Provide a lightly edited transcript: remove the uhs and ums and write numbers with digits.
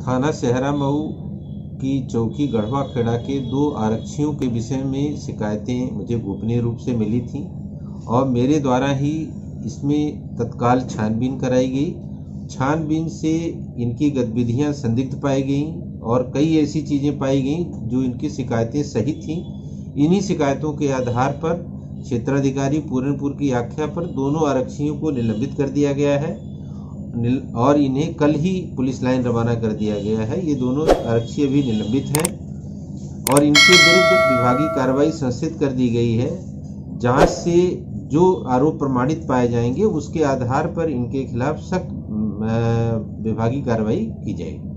थाना शहरा मऊ की चौकी गढ़वा खेड़ा के 2 आरक्षियों के विषय में शिकायतें मुझे गोपनीय रूप से मिली थीं और मेरे द्वारा ही इसमें तत्काल छानबीन कराई गई। छानबीन से इनकी गतिविधियां संदिग्ध पाई गईं और कई ऐसी चीज़ें पाई गईं जो इनकी शिकायतें सही थीं। इन्हीं शिकायतों के आधार पर क्षेत्राधिकारी पूरनपुर की आज्ञा पर दोनों आरक्षियों को निलंबित कर दिया गया है और इन्हें कल ही पुलिस लाइन रवाना कर दिया गया है। ये दोनों आरक्षी अभी निलंबित हैं और इनके विरुद्ध विभागीय कार्रवाई संस्थित कर दी गई है। जांच से जो आरोप प्रमाणित पाए जाएंगे उसके आधार पर इनके खिलाफ सख्त विभागीय कार्रवाई की जाएगी।